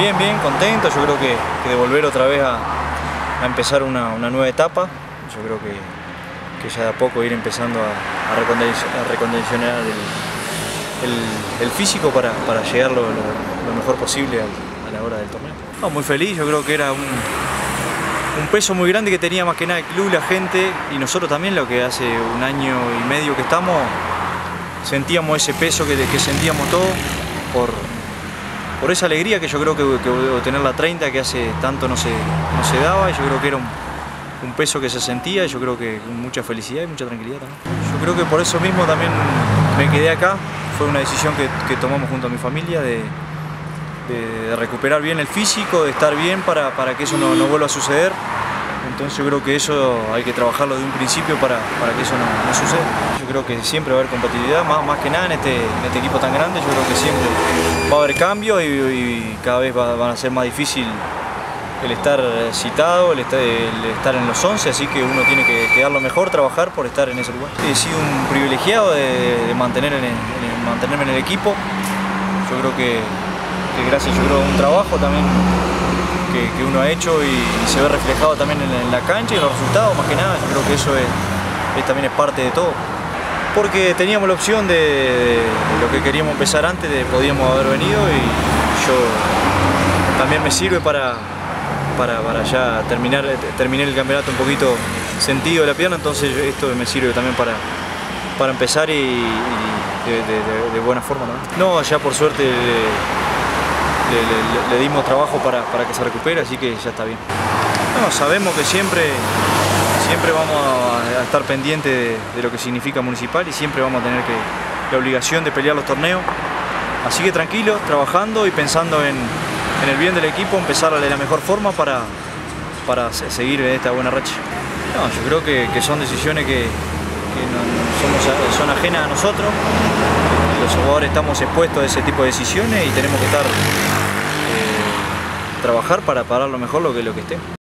Bien, contento. Yo creo que de volver otra vez a empezar una nueva etapa. Yo creo que ya de a poco ir empezando a recondicionar el físico para llegar lo mejor posible a la hora del torneo. No, muy feliz. Yo creo que era un peso muy grande que tenía más que nada el club, la gente y nosotros también, lo que hace un año y medio que estamos, sentíamos ese peso que sentíamos todos por esa alegría que yo creo que tener la 30 que hace tanto no se daba, y yo creo que era un peso que se sentía, y yo creo que con mucha felicidad y mucha tranquilidad también. Yo creo que por eso mismo también me quedé acá. Fue una decisión que tomamos junto a mi familia de recuperar bien el físico, de estar bien para que eso no vuelva a suceder. Entonces yo creo que eso hay que trabajarlo de un principio para que eso no suceda. Yo creo que siempre va a haber compatibilidad, más que nada en este equipo tan grande. Yo creo que siempre va a haber cambios y cada vez van a ser más difícil el estar citado, el estar en los 11, así que uno tiene que dar lo mejor, trabajar por estar en ese lugar. He sido un privilegiado de mantenerme en el equipo. Yo creo que gracias a un trabajo también que uno ha hecho y se ve reflejado también en la cancha y en los resultados, más que nada. Yo creo que eso también es parte de todo. Porque teníamos la opción de lo que queríamos empezar antes, podíamos haber venido, y yo también me sirve para ya terminar el campeonato un poquito sentido de la pierna, entonces esto me sirve también para empezar y de buena forma, ¿no? No, ya por suerte le dimos trabajo para que se recupere, así que ya está bien. No, sabemos que siempre vamos a estar pendientes de lo que significa Municipal, y siempre vamos a tener la obligación de pelear los torneos. Así que tranquilo, trabajando y pensando en el bien del equipo, empezar de la mejor forma para seguir esta buena racha. No, yo creo que son decisiones que son ajenas a nosotros. Los jugadores estamos expuestos a ese tipo de decisiones y tenemos que trabajar para parar lo mejor lo que esté.